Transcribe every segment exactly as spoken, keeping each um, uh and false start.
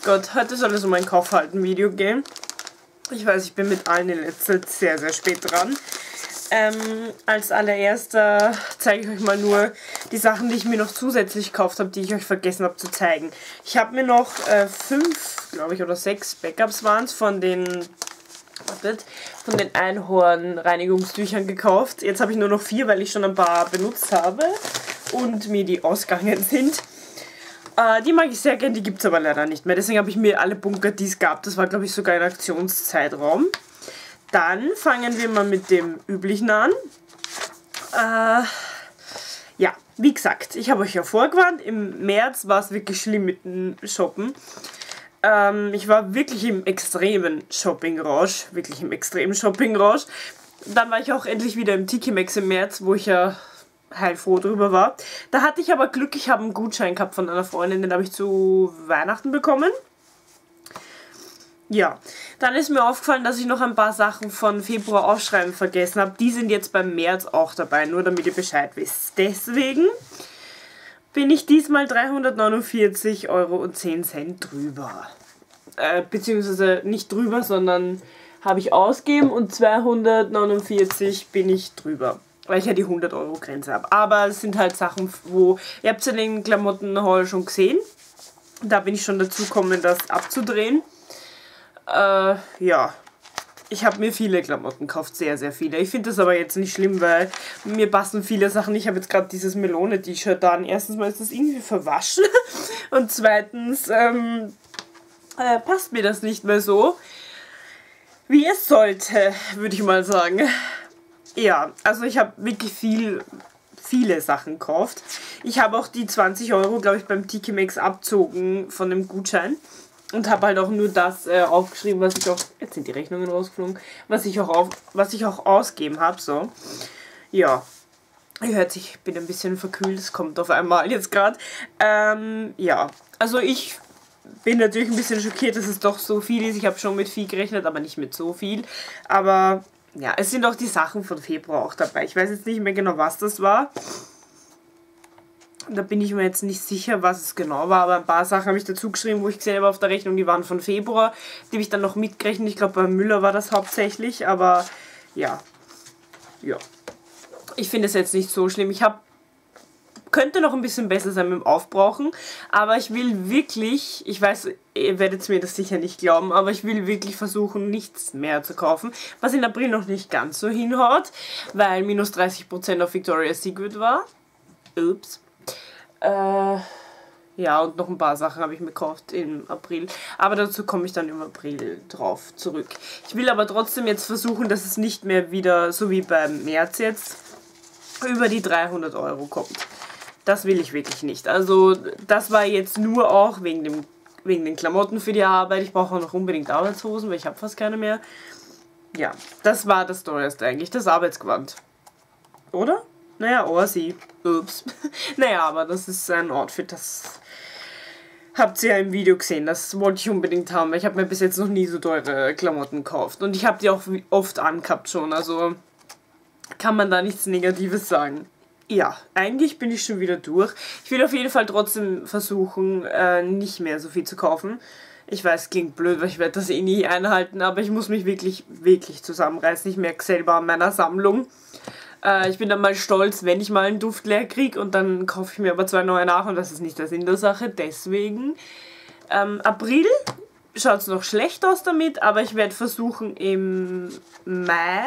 Gott, heute soll es um ein Kaufverhalten-Video gehen. Ich weiß, ich bin mit allen in letzter Zeit sehr, sehr spät dran. Ähm, als allererster zeige ich euch mal nur die Sachen, die ich mir noch zusätzlich gekauft habe, die ich euch vergessen habe zu zeigen. Ich habe mir noch äh, fünf, glaube ich, oder sechs Backups waren es von den wartet, von den Einhorn-Reinigungstüchern gekauft. Jetzt habe ich nur noch vier, weil ich schon ein paar benutzt habe und mir die ausgegangen sind. Äh, die mag ich sehr gern, die gibt es aber leider nicht mehr. Deswegen habe ich mir alle Bunker, die es gab, das war glaube ich sogar ein Aktionszeitraum. Dann fangen wir mal mit dem üblichen an. Äh, ja, wie gesagt, ich habe euch ja vorgewarnt, im März war es wirklich schlimm mit dem Shoppen. Ähm, ich war wirklich im extremen Shopping-Rausch, wirklich im extremen Shopping-Rausch. Dann war ich auch endlich wieder im Tiki Max im März, wo ich ja heilfroh drüber war. Da hatte ich aber Glück, ich habe einen Gutschein gehabt von einer Freundin, den habe ich zu Weihnachten bekommen. Ja, dann ist mir aufgefallen, dass ich noch ein paar Sachen von Februar aufschreiben vergessen habe. Die sind jetzt beim März auch dabei, nur damit ihr Bescheid wisst. Deswegen bin ich diesmal dreihundertneunundvierzig Euro und zehn Cent drüber. Äh, beziehungsweise nicht drüber, sondern habe ich ausgegeben und zweihundertneunundvierzig bin ich drüber. Weil ich ja die hundert Euro Grenze habe. Aber es sind halt Sachen, wo... Ihr habt ja den Klamotten-Haul schon gesehen. Da bin ich schon dazu gekommen, das abzudrehen. Äh, ja, ich habe mir viele Klamotten gekauft, sehr, sehr viele. Ich finde das aber jetzt nicht schlimm, weil mir passen viele Sachen. Ich habe jetzt gerade dieses Melone-T-Shirt an. Erstens mal ist das irgendwie verwaschen und zweitens ähm, äh, passt mir das nicht mehr so, wie es sollte, würde ich mal sagen. Ja, also ich habe wirklich viel, viele Sachen gekauft. Ich habe auch die zwanzig Euro, glaube ich, beim Tiki Max abzogen von dem Gutschein. Und habe halt auch nur das äh, aufgeschrieben, was ich auch... Jetzt sind die Rechnungen rausgeflogen. Was ich auch, auf, was ich auch ausgeben habe, so. Ja. Ihr hört sich, ich bin ein bisschen verkühlt. Es kommt auf einmal jetzt gerade. Ähm, ja. Also ich bin natürlich ein bisschen schockiert, dass es doch so viel ist. Ich habe schon mit viel gerechnet, aber nicht mit so viel. Aber ja, es sind auch die Sachen von Februar auch dabei. Ich weiß jetzt nicht mehr genau, was das war. Da bin ich mir jetzt nicht sicher, was es genau war, aber ein paar Sachen habe ich dazu geschrieben, wo ich gesehen habe auf der Rechnung, die waren von Februar. Die habe ich dann noch mitgerechnet. Ich glaube, bei Müller war das hauptsächlich, aber ja. Ja. Ich finde es jetzt nicht so schlimm. Ich habe könnte noch ein bisschen besser sein mit dem Aufbrauchen, aber ich will wirklich, ich weiß, ihr werdet mir das sicher nicht glauben, aber ich will wirklich versuchen, nichts mehr zu kaufen, was in April noch nicht ganz so hinhaut, weil minus dreißig Prozent auf Victoria's Secret war. Ups. Äh, ja, und noch ein paar Sachen habe ich mir gekauft im April. Aber dazu komme ich dann im April drauf zurück. Ich will aber trotzdem jetzt versuchen, dass es nicht mehr wieder, so wie beim März jetzt, über die dreihundert Euro kommt. Das will ich wirklich nicht. Also das war jetzt nur auch wegen, dem, wegen den Klamotten für die Arbeit. Ich brauche auch noch unbedingt Arbeitshosen, weil ich habe fast keine mehr. Ja, das war das teuerste eigentlich, das Arbeitsgewand. Oder? Naja, oh, sie. Ups. Naja, aber das ist ein Outfit, das habt ihr ja im Video gesehen. Das wollte ich unbedingt haben. Ich habe mir bis jetzt noch nie so teure Klamotten gekauft. Und ich habe die auch oft angehabt schon. Also kann man da nichts Negatives sagen. Ja, eigentlich bin ich schon wieder durch. Ich will auf jeden Fall trotzdem versuchen, äh, nicht mehr so viel zu kaufen. Ich weiß, klingt blöd, weil ich werde das eh nie einhalten. Aber ich muss mich wirklich, wirklich zusammenreißen. Ich merke selber an meiner Sammlung. Ich bin dann mal stolz, wenn ich mal einen Duft leer kriege und dann kaufe ich mir aber zwei neue nach und das ist nicht der Sinn der Sache. Deswegen, ähm, April schaut es noch schlecht aus damit, aber ich werde versuchen im Mai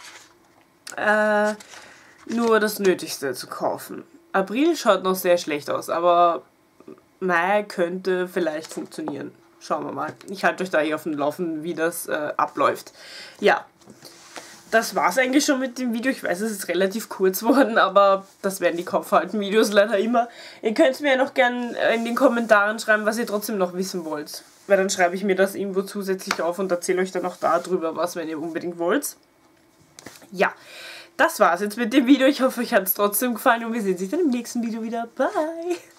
äh, nur das Nötigste zu kaufen. April schaut noch sehr schlecht aus, aber Mai könnte vielleicht funktionieren. Schauen wir mal. Ich halte euch da hier auf dem Laufenden, wie das äh, abläuft. Ja. Das war's eigentlich schon mit dem Video. Ich weiß, es ist relativ kurz worden, aber das werden die Kaufverhalten-Videos leider immer. Ihr könnt mir ja noch gerne in den Kommentaren schreiben, was ihr trotzdem noch wissen wollt. Weil dann schreibe ich mir das irgendwo zusätzlich auf und erzähle euch dann auch darüber was, wenn ihr unbedingt wollt. Ja, das war's jetzt mit dem Video. Ich hoffe, euch hat es trotzdem gefallen und wir sehen uns dann im nächsten Video wieder. Bye!